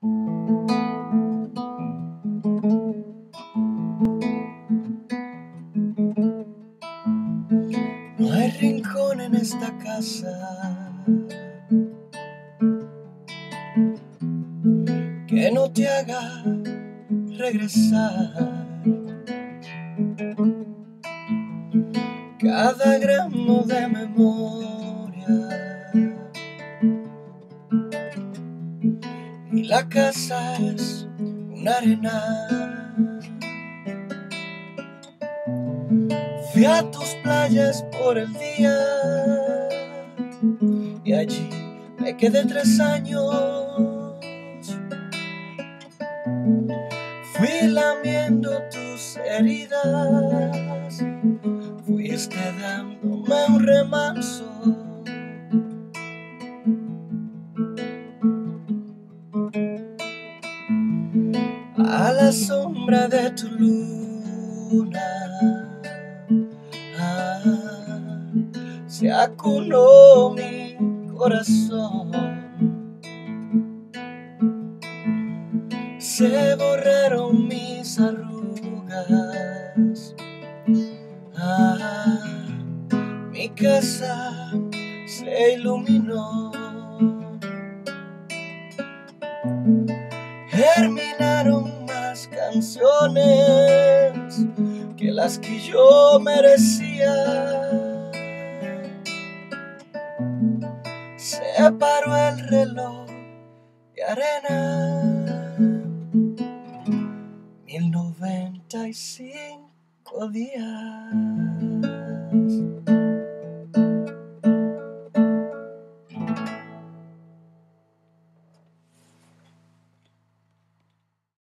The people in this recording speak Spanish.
No hay rincón en esta casa que no te haga regresar. Cada gramo de memoria, y la casa es una arena. Fui a tus playas por el día y allí me quedé 3 años. Fui lamiendo tus heridas, fuiste dándome un remanso. A la sombra de tu luna, se acunó mi corazón. Se borraron mis arrugas, mi casa se iluminó. Germinaron más canciones que las que yo merecía. Se paró el reloj de arena, 1095 días.